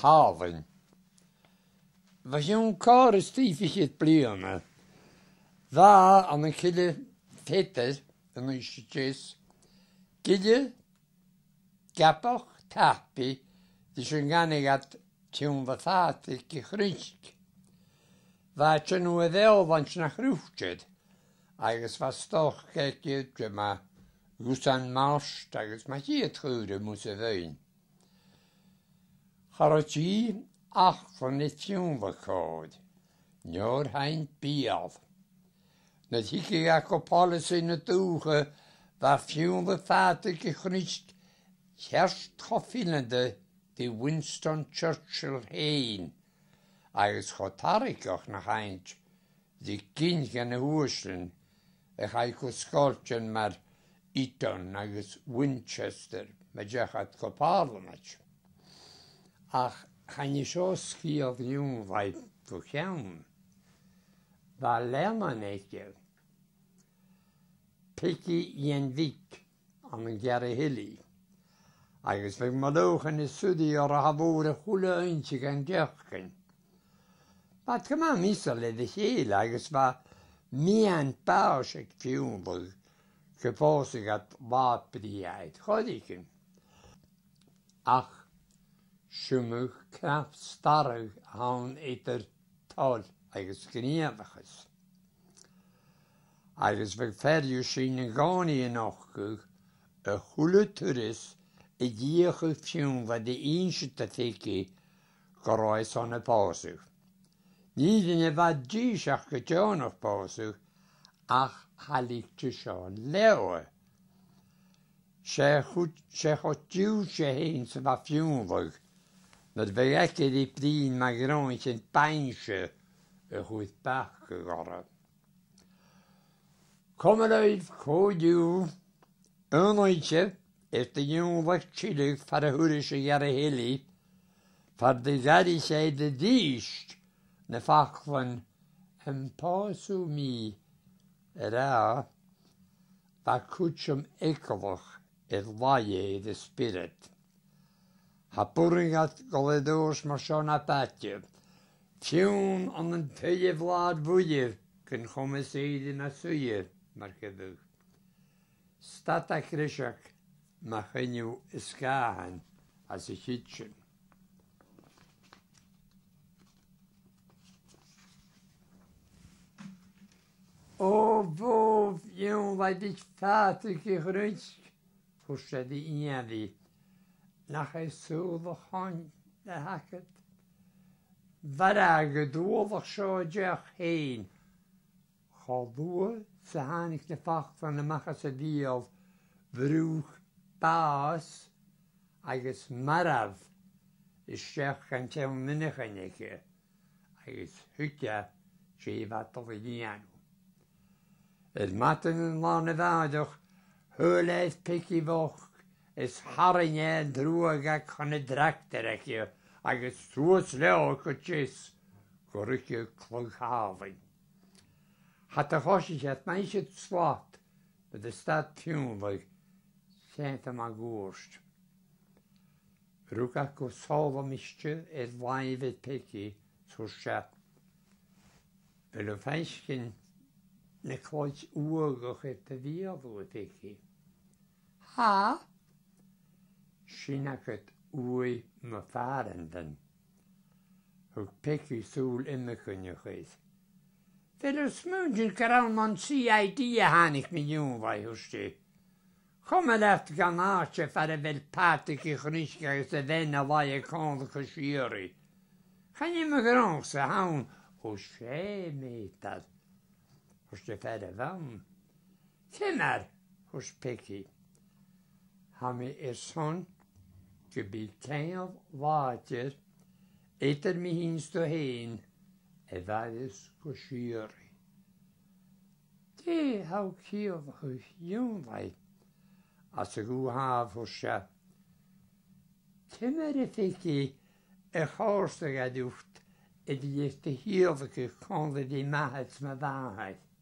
Hàllain. Was jong kar stiefig het bliana. Dda an een kille fetter yn eisiau gille gapach tapi di sy'n ganig at Fionnlagh Phàdruig Chnuic. Faint nhw y ddel fant na chrwfchyd, agos fa stoch gegyd yma gwsan marst agos mae hi y trwyr y mwys y fein. Charoti ach van het Fionnlagh cod, nio'r hain bial. Nad higi ac o polisi yn y dŵche fa Fionnlagh Phàdruig Chnuic herst choffilende di Winston Churchill hein, agos chotarig och na haint, di gyn gan y hwyslen, eich aig o sgoltion mar Eton agos Winchester, mae jachat go parliament. Ach, chan i sio sgiodd niwn fai fwch iawn. Fa lernan eich Peigi Iain Bhig am yn gare hili. Agos fe madwch yn y swdi o'r hafwr y chwle einsig yn diolchyn. Bat gyma misal edrych hil agos fa mian baws ag Fionnlagh gyposig at fabriaid. Chodigyn. Ach, siwmwch craf starag hawn either tol agos gniafachus. Agos fe fferdiw sy'n yn goni yn ochgwch y chwle turys y diolch y Fionnlagh de eisiau ta ffegi goroes o'n y poswch. Nid yn y fad ddysach gyda'n o'ch poswch, ach halig ti sio'n lew. Se chod diw se hyn sy'n fa Fionnlagh, nad fe egyd i brin MacGill-Eain sy'n bainsio y chwyth bach y gorau. Comeroedd codiw yn oesef, de Fionnlagh Phàdruig far y hwrys y gar y heli, far dy gari se dy dysg na ffachlan yn posw mi ra fa cwtsym ecolwch edd laie dy spirit. Ha bwring at goledwrs mar sion a batio, Fionn an yn tyle vlad fwyaf cyn chomys eidyn a swyaf mar gyddwch. Stat ac rysach mae chyniw ysgahan as y chytchen. O fo Fionnlagh Phàdruig Chnuic, hwysad i Iain nach ei sŵl o chon y hacad. Farag y dwolach sio diach hein, chodwa sa hanig na fachlan y machas y diol frwch baas agos maraf ysgech gan tewn mynych yn eich agos hwtia si fatol i Iain. Matyn yn lan y fadwch hwleith Peigi foch ys Hàllain drwag ac on y dractor eich agos trws leo cwtsis gwrwch y clwg Hàllain. Hat y chosich at mae eisiau slot bydd y stad Fionnlagh sent yma gwrst. Rwg ac o sol o misio laif et Peigi swrsia. Fel o ffeisgyn na cloes wygwch et y fiad o Peigi. Ha? Sy'n ac et wy my farendan. Hwg Peigi sŵl ymych yn ywch eith. Fel o smwndyn garawn mon CID a hanig mi Fionnlagh hwsti. Kommer efter gan arche för det väl Phàdruig Chnuic agos y fen a lai con chysiri. Chan i mig grons a hawn o se metad. Hos det färre fan. Timmer hos Peigi. Ha mi son gebyg teil vater etter mi hinst o hen vades chysiri. Det hau kiel hos Fionnlagh. As y gw haf o sia. Tymer y ffegi y chors ag adwcht ydy ys dy hylf ag y condd y mahed ma ddahad.